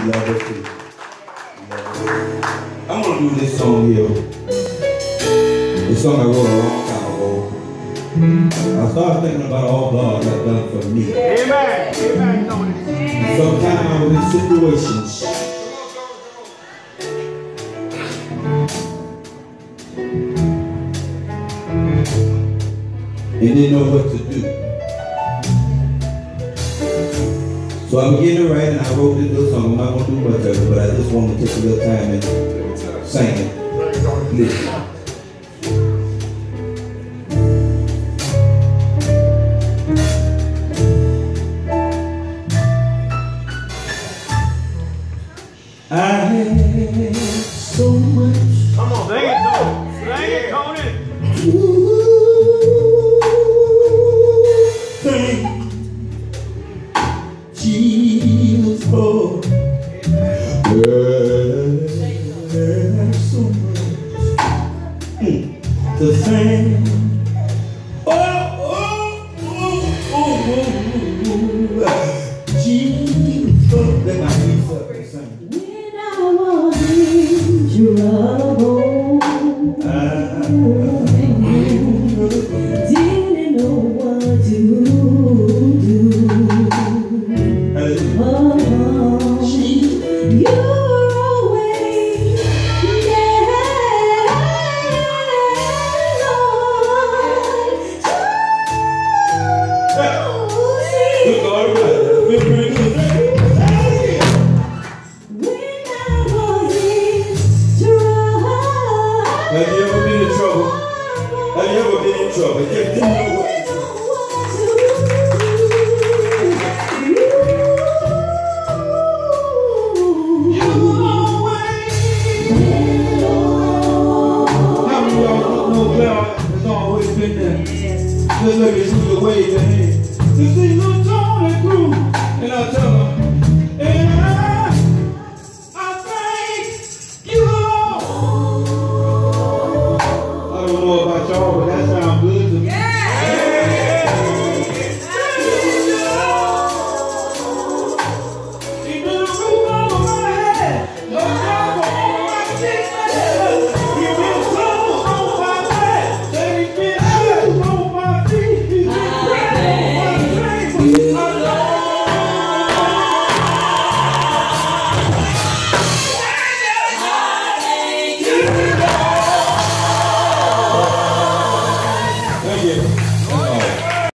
Love it too. I'm gonna do this song here. This song I wrote a long time ago. I started thinking about all God has done for me. Amen. Amen. Sometimes I was in situations and didn't know what to do. So I began to write, and I wrote this little song. I'm not going to do much of it, but I just want to take a little time and sing it. Listen. I had so much. Come on, sing it, Tony. Sing it, Tony. Thank Jesus for.